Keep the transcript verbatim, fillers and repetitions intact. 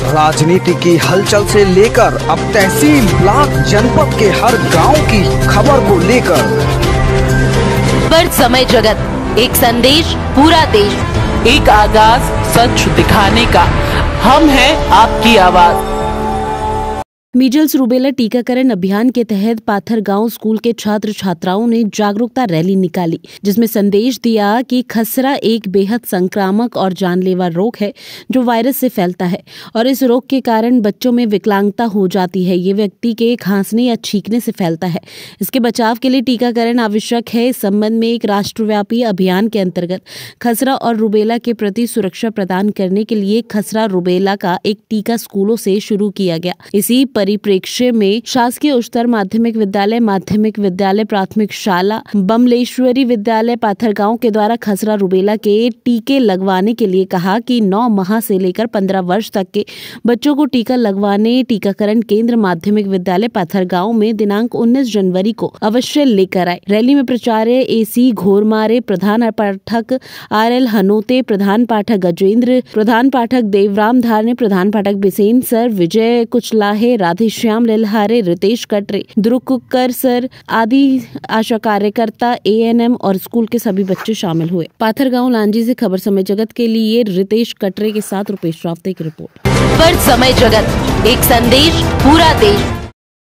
राजनीति की हलचल से लेकर अब तहसील, ब्लॉक, जनपद के हर गांव की खबर को लेकर पर समय जगत, एक संदेश पूरा देश, एक आगाज सच दिखाने का, हम हैं आपकी आवाज। मीजल्स रूबेला टीकाकरण अभियान के तहत पाथर गांव स्कूल के छात्र छात्राओं ने जागरूकता रैली निकाली, जिसमें संदेश दिया कि खसरा एक बेहद संक्रामक और जानलेवा रोग है जो वायरस से फैलता है और इस रोग के कारण बच्चों में विकलांगता हो जाती है। ये व्यक्ति के खांसने या छींकने से फैलता है। इसके बचाव के लिए टीकाकरण आवश्यक है। इस संबंध में एक राष्ट्रव्यापी अभियान के अंतर्गत खसरा और रूबेला के प्रति सुरक्षा प्रदान करने के लिए खसरा रूबेला का एक टीका स्कूलों से शुरू किया गया। इसी परिप्रेक्ष्य में शासकीय उच्चतर माध्यमिक विद्यालय, माध्यमिक विद्यालय, प्राथमिक शाला बमलेश्वरी विद्यालय पाथरगांव के द्वारा खसरा रूबेला के टीके लगवाने के लिए कहा कि नौ माह से लेकर पंद्रह वर्ष तक के बच्चों को टीका लगवाने टीकाकरण केंद्र माध्यमिक विद्यालय पाथरगांव में दिनांक उन्नीस जनवरी को अवश्य लेकर आए। रैली में प्राचार्य एसी घोरमारे, प्रधान पाठक आर एल हनोते, प्रधान पाठक गजेंद्र, प्रधान पाठक देवराम धारने, प्रधान पाठक बिसेन सर, विजय कुचलाहे, राधेश्याम लिलहारे, रितेश कटरे, द्रुकुकर सर आदि आशा कार्यकर्ता, ए एन एम और स्कूल के सभी बच्चे शामिल हुए। पाथरगांव लांजी से खबर समय जगत के लिए रितेश कटरे के साथ रुपेश रावते की रिपोर्ट। पर समय जगत, एक संदेश पूरा देश।